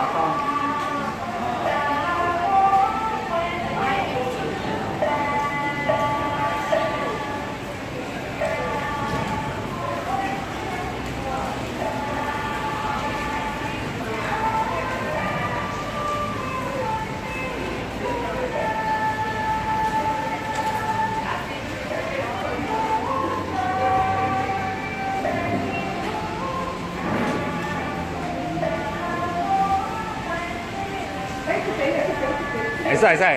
会使会使。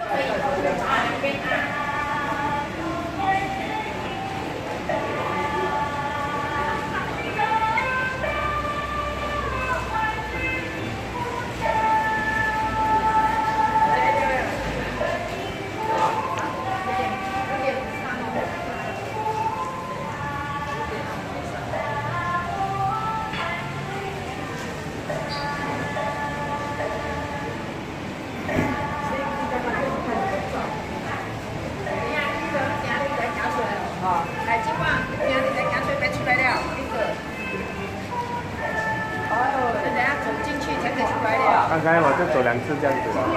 来，今晚今日在加水排出来了，那个，哦，等下走进去才可以出来了。 刚才我就走2次这样子了。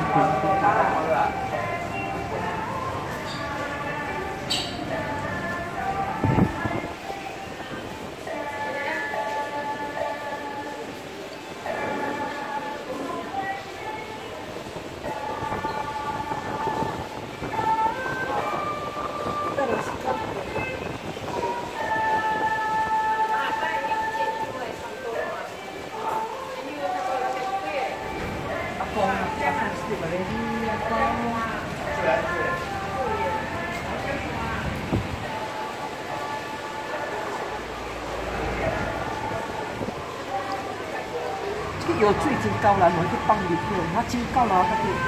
有最近高啦，我去帮你去，他真高啦，他去。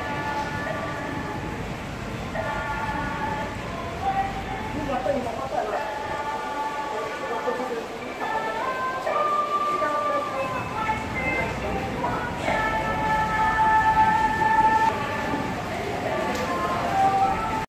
如果对你的话，